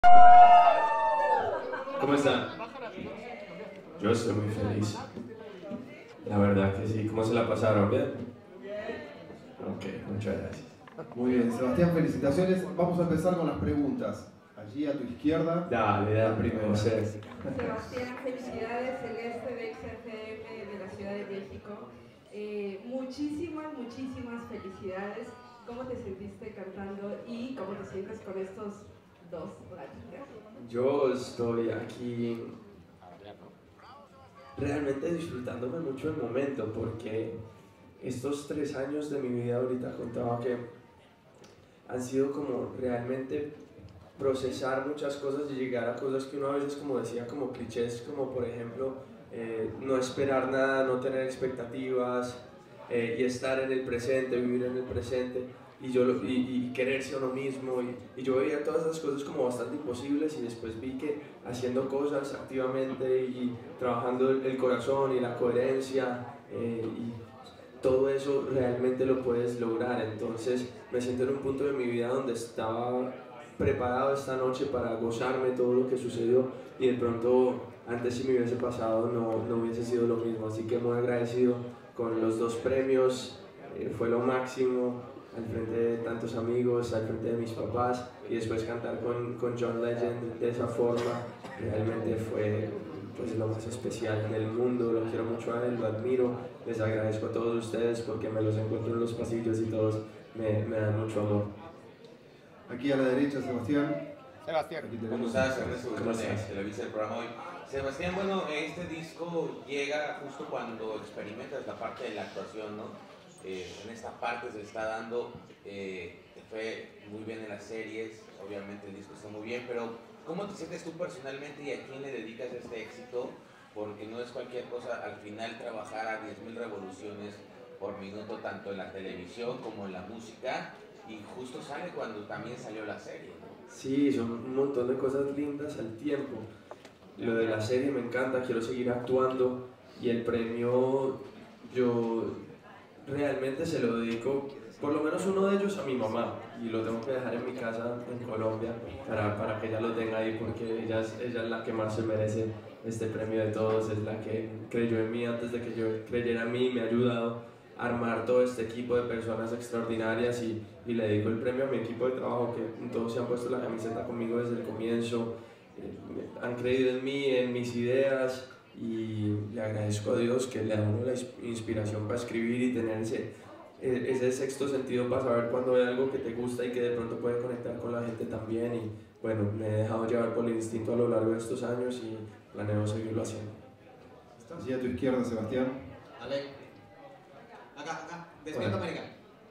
¿Cómo están? Yo estoy muy feliz. La verdad que sí. ¿Cómo se la pasaron? ¿Bien? Ok, muchas gracias. Muy bien, Sebastián, felicitaciones. Vamos a empezar con las preguntas. Allí a tu izquierda. Dale, la primera. Sebastián, felicidades, Celeste de XFM de la Ciudad de México. Muchísimas felicidades. ¿Cómo te sentiste cantando y cómo te sientes con estos dos pláticas? Yo estoy aquí realmente disfrutándome mucho el momento porque estos 3 años de mi vida ahorita contaba que han sido como realmente procesar muchas cosas y llegar a cosas que uno a veces como decía como clichés, como por ejemplo no esperar nada, no tener expectativas y estar en el presente, vivir en el presente y quererse a uno mismo y yo veía todas esas cosas como bastante imposibles y después vi que haciendo cosas activamente y trabajando el corazón y la coherencia y todo eso realmente lo puedes lograr. Entonces me siento en un punto de mi vida donde estaba preparado esta noche para gozarme todo lo que sucedió y de pronto antes si me hubiese pasado no hubiese sido lo mismo, así que muy agradecido con los 2 premios, fue lo máximo al frente de tantos amigos, al frente de mis papás y después cantar con John Legend de esa forma realmente fue pues lo más especial del mundo. Lo quiero mucho a él, lo admiro, les agradezco a todos ustedes porque me los encuentro en los pasillos y todos me dan mucho amor. Aquí a la derecha, Sebastián. Sebastián, ¿Cómo estás? Ernesto ¿Cómo Guzmán de estás? Televisa, el programa hoy. Sebastián, bueno, este disco llega justo cuando experimentas la parte de la actuación, ¿no? En esta parte se está dando, te fue muy bien en las series, obviamente el disco está muy bien, pero ¿cómo te sientes tú personalmente y a quién le dedicas este éxito? Porque no es cualquier cosa, al final trabajar a 10.000 revoluciones por minuto, tanto en la televisión como en la música, y justo sale cuando también salió la serie, ¿no? Sí, son un montón de cosas lindas al tiempo. Lo de la serie me encanta, quiero seguir actuando y el premio yo realmente se lo dedico, por lo menos uno de ellos a mi mamá y lo tengo que dejar en mi casa en Colombia para que ella lo tenga ahí porque ella es la que más se merece este premio de todos, es la que creyó en mí antes de que yo creyera en mí, me ha ayudado a armar todo este equipo de personas extraordinarias y le dedico el premio a mi equipo de trabajo que todos se han puesto la camiseta conmigo desde el comienzo, han creído en mí, en mis ideas y le agradezco a Dios que le da a uno la inspiración para escribir y tener ese sexto sentido para saber cuando hay algo que te gusta y que de pronto puede conectar con la gente también y bueno, me he dejado llevar por el instinto a lo largo de estos años y planeo seguirlo haciendo. Allí a tu izquierda, Sebastián. Ale. Acá, Despierta América.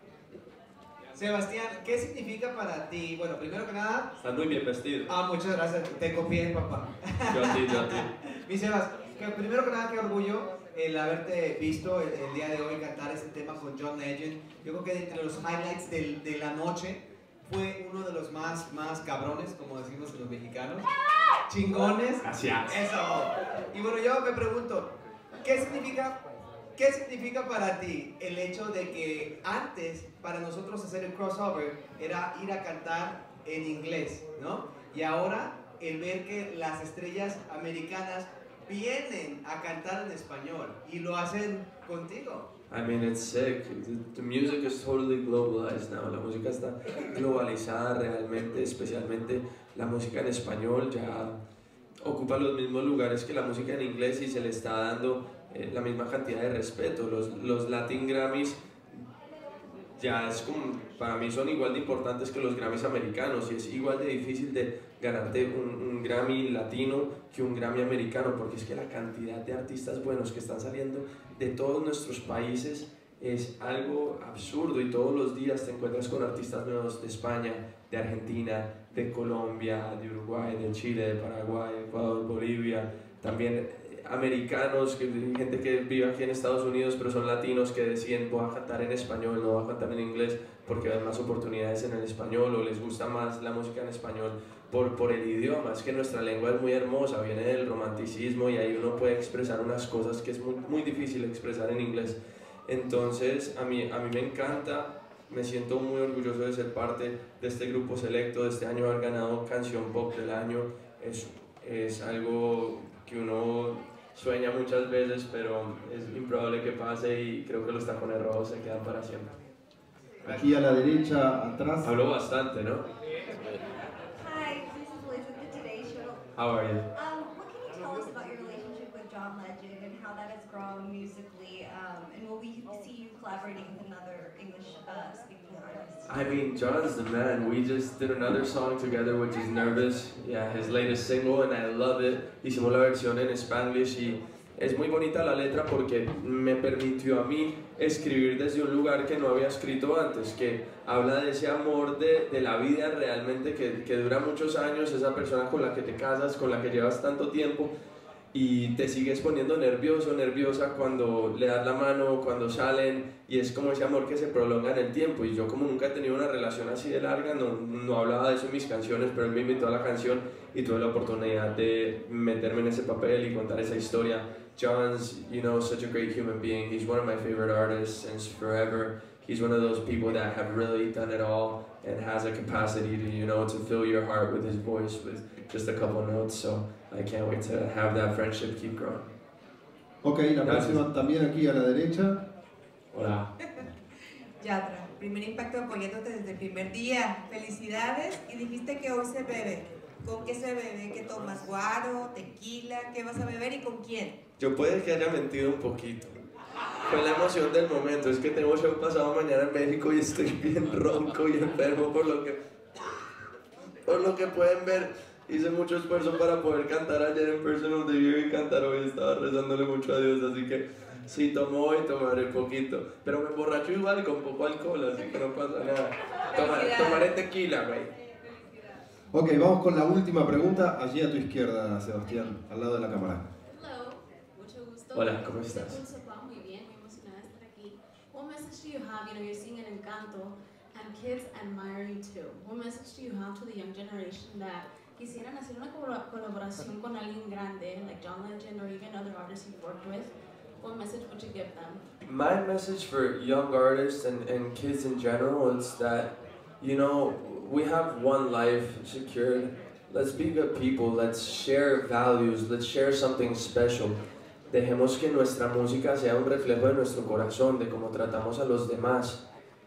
Sebastián, ¿qué significa para ti? Bueno, primero que nada... Estás muy bien vestido. Muchas gracias, te copié, papá. Yo a ti. Mi Sebas, primero que nada, qué orgullo el haberte visto el día de hoy cantar este tema con John Legend. Yo creo que entre los highlights de la noche fue uno de los más cabrones, como decimos los mexicanos. Chingones. Gracias. Eso. Y bueno, yo me pregunto, ¿qué significa para ti el hecho de que antes, para nosotros hacer el crossover, era ir a cantar en inglés, ¿no? Y ahora, el ver que las estrellas americanas vienen a cantar en español y lo hacen contigo. I mean, it's sick. The music is totally globalized now. La música está globalizada realmente, especialmente la música en español ya ocupa los mismos lugares que la música en inglés y se le está dando la misma cantidad de respeto. Los Latin Grammys ya es como, para mí son igual de importantes que los Grammys americanos y es igual de difícil de ganarte un Grammy latino que un Grammy americano porque es que la cantidad de artistas buenos que están saliendo de todos nuestros países es algo absurdo y todos los días te encuentras con artistas nuevos de España, de Argentina, de Colombia, de Uruguay, de Chile, de Paraguay, Ecuador, Bolivia, también americanos, gente que vive aquí en Estados Unidos pero son latinos que deciden voy a cantar en español, no voy a cantar en inglés porque hay más oportunidades en el español o les gusta más la música en español por el idioma. Es que nuestra lengua es muy hermosa, viene del romanticismo y ahí uno puede expresar unas cosas que es muy difícil expresar en inglés. Entonces a mí me encanta me siento muy orgulloso de ser parte de este grupo selecto, de este año haber ganado Canción Pop del Año. Es algo que uno sueña muchas veces, pero es improbable que pase y creo que los tacones rojos se quedan para siempre. Aquí a la derecha, atrás. Hablo bastante, ¿no? Hi, this is Liz with the Today Show. How are you? What can you tell us about your relationship with John Legend and how that has grown musically? And will we see you collaborating with another English-speaking artist? I mean, John's the man. We just did another song together, which is Nervous. Yeah, his latest single, and I love it. Hicimos la versión en Spanglish y es muy bonita la letra porque me permitió a mí escribir desde un lugar que no había escrito antes, que habla de ese amor de la vida realmente que dura muchos años, esa persona con la que te casas, con la que llevas tanto tiempo y te sigues poniendo nervioso, nerviosa cuando le das la mano, cuando salen, y es como ese amor que se prolonga en el tiempo. Y yo, como nunca he tenido una relación así de larga, no hablaba de eso en mis canciones, pero él me invitó a la canción y tuve la oportunidad de meterme en ese papel y contar esa historia. John's, you know, such a great human being. He's one of my favorite artists since forever. He's one of those people that have really done it all and has a capacity to, you know, to fill your heart with his voice with just a couple notes. So I can't wait to have that friendship keep growing. Ok, la próxima también aquí a la derecha. Hola. Yatra, primer impacto apoyándote desde el primer día. Felicidades. Y dijiste que hoy se bebe. ¿Con qué se bebe? ¿Qué tomas? ¿Guaro? ¿Tequila? ¿Qué vas a beber y con quién? Yo puede que haya mentido un poquito. Fue la emoción del momento. Es que tengo show pasado mañana en México y estoy bien ronco y enfermo por lo que pueden ver. Hice mucho esfuerzo para poder cantar ayer en Person of the Year y cantar hoy. Estaba rezándole mucho a Dios, así que sí, tomo hoy, tomaré poquito. Pero me emborracho igual con poco alcohol, así que no pasa nada. Tomaré tequila, güey. Ok, vamos con la última pregunta. Allí a tu izquierda, Sebastián, al lado de la cámara. Hello, mucho gusto. Hola, ¿cómo estás? Muy bien, muy emocionada de estar aquí. What message do you have? You know, you're singing Encanto, and kids admire you too. What message do you have to the young generation that quisieran hacer una colaboración con alguien grande, like John Legend or even other artists you've worked with? What message would you give them? My message for young artists and kids in general is that, you know, we have one life secured. Let's be good people, let's share values, let's share something special. Dejemos que nuestra música sea un reflejo de nuestro corazón, de cómo tratamos a los demás,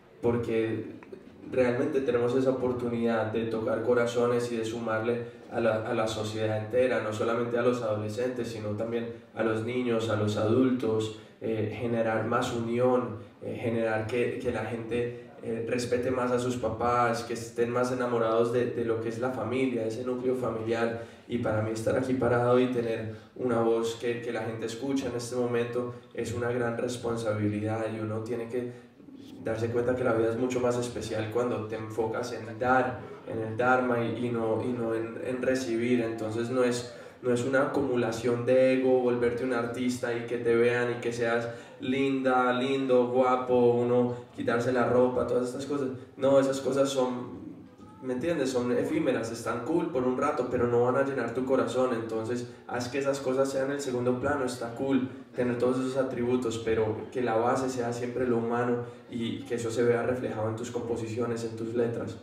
porque realmente tenemos esa oportunidad de tocar corazones y de sumarle a la sociedad entera, no solamente a los adolescentes, sino también a los niños, a los adultos, generar más unión, generar que la gente respete más a sus papás, que estén más enamorados de lo que es la familia, ese núcleo familiar. Y para mí estar aquí parado y tener una voz que la gente escucha en este momento es una gran responsabilidad, y uno tiene que darse cuenta que la vida es mucho más especial cuando te enfocas en dar, en el Dharma y no en recibir. Entonces no es una acumulación de ego, volverte un artista y que te vean y que seas linda, lindo, guapo, uno quitarse la ropa, todas estas cosas. No, esas cosas son, ¿me entiendes? Son efímeras, están cool por un rato, pero no van a llenar tu corazón. Entonces haz que esas cosas sean el segundo plano. Está cool tener todos esos atributos, pero que la base sea siempre lo humano y que eso se vea reflejado en tus composiciones, en tus letras.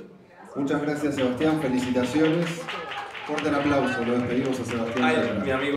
Muchas gracias, Sebastián. Felicitaciones. Fuerte el aplauso. Lo despedimos a Sebastián. Ay, mi amigo.